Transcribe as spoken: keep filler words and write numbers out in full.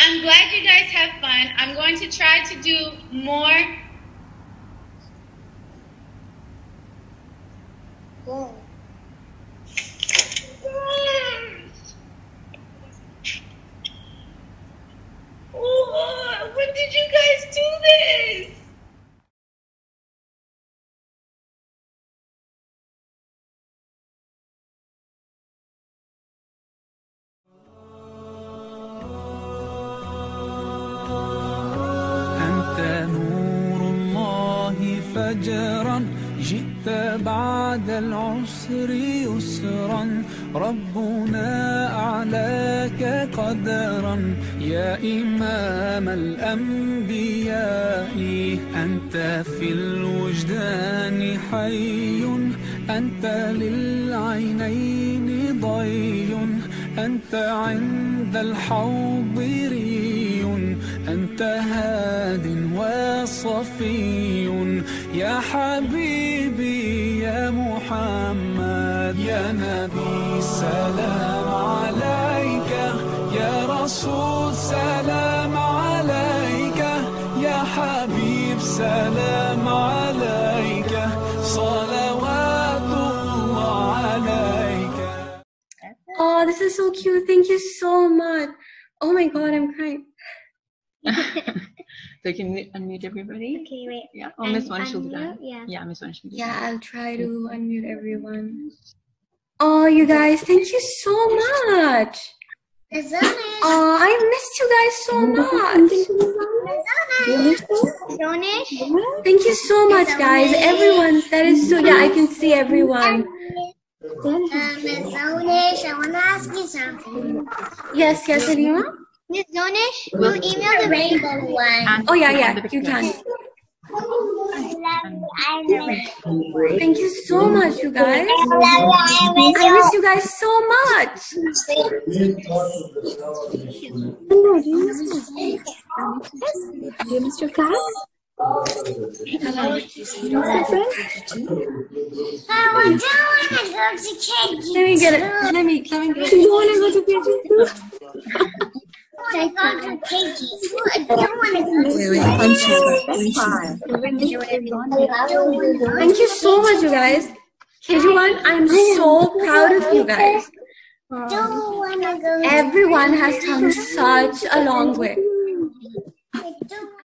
I'm glad you guys have fun. I'm going to try to do more. Whoa. Oh, when did you guys do this? أنت نور الله فجرا جئت بعد العسر يسرا ربنا أعلاك قدرا يا إمام الأنبياء أنت في الوجدان حي أنت للعينين ضي أنت عند الحوض ري أنت هاد وصفي يا حبيبي يا محمد يا نبي سلام عليك يا رسول سلام عليك يا حبيب سلام عليك صلوات الله عليك. Oh, this is so cute. Thank you so much. Oh my God, I'm crying. So you can unmute everybody. Okay, wait. Yeah. Oh, Miss One should do unmute, that. yeah. Yeah, Miss One should do Yeah, that. I'll try to unmute everyone. Oh, you guys, thank you so much. Zonish. Oh, I missed you guys so much. Zonish. Thank you so much, guys. Everyone, that is so, yeah, I can see everyone. Um, Miss Zonish, I want to ask you something. Yes, yes, Halima? Miss Zonish, you email the rainbow one. Oh, yeah, yeah, you can. Thank you so much, you guys. I miss you guys so much. Hello, do you miss me? Do you miss your class? I want to go to K G. Let me get it. Let me, let me get it. You want to go to K G too? I want to go to K G. I don't want to go to Thank you so much, you guys. K G one, I'm so proud of you guys. don't want to go to Everyone has come such a long way.